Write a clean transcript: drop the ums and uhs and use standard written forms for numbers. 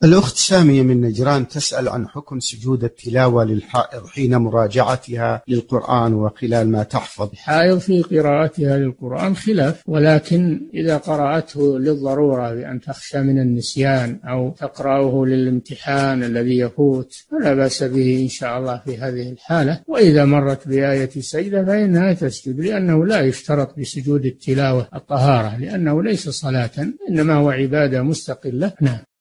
الأخت سامية من نجران تسأل عن حكم سجود التلاوة للحائض حين مراجعتها للقرآن وخلال ما تحفظ. الحائض في قراءتها للقرآن خلاف، ولكن إذا قرأته للضرورة بأن تخشى من النسيان أو تقرأه للامتحان الذي يفوت فلا بأس به إن شاء الله في هذه الحالة. وإذا مرت بآية سجدة فإنها تسجد، لأنه لا يشترط بسجود التلاوة الطهارة، لأنه ليس صلاة إنما هو عبادة مستقلة. نعم.